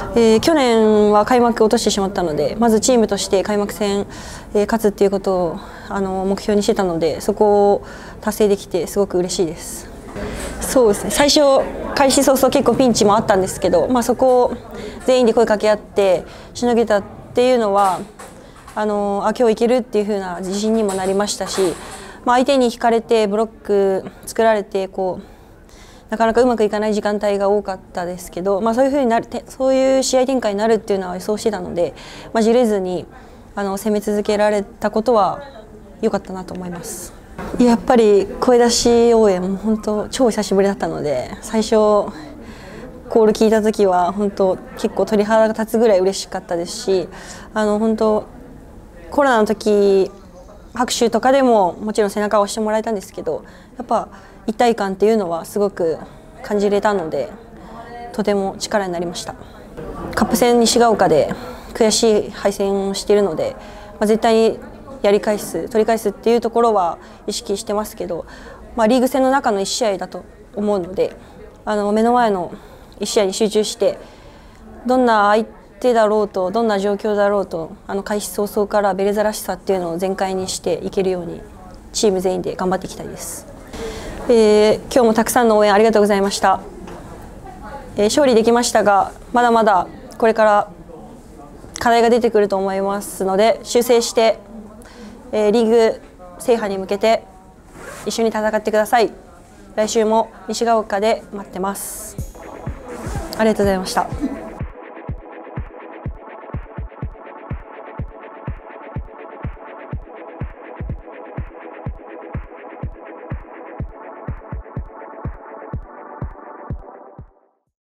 去年は開幕を落としてしまったので、まずチームとして開幕戦、勝つっていうことを目標にしてたので、そこを達成できてすごく嬉しいです。そうですね、最初開始早々結構ピンチもあったんですけど、そこを全員で声かけ合ってしのげたっていうのは今日いけるっていう風な自信にもなりましたし、相手に引かれてブロック作られてなかなかうまくいかない時間帯が多かったですけど、そういう風になるそういう試合展開になるっていうのは予想してたので、じれずに攻め続けられたことは良かったなと思います。やっぱり声出し応援も本当超久しぶりだったので、最初コール聞いた時は本当結構鳥肌が立つぐらい嬉しかったですし、本当コロナの時拍手とかでももちろん背中を押してもらえたんですけど、やっぱ一体感っていうのはすごく感じれたので、とても力になりました。カップ戦西が丘で悔しい敗戦をしているので、絶対に取り返すっていうところは意識してますけど、リーグ戦の中の1試合だと思うので、目の前の1試合に集中して、どんな相手だろうとどんな状況だろうと開始早々からベレザらしさっていうのを全開にしていけるようにチーム全員で頑張っていきたいです。今日もたくさんの応援ありがとうございました。勝利できましたが、まだまだこれから課題が出てくると思いますので、修正してリーグ制覇に向けて一緒に戦ってください。来週も西が丘で待ってます。ありがとうございました。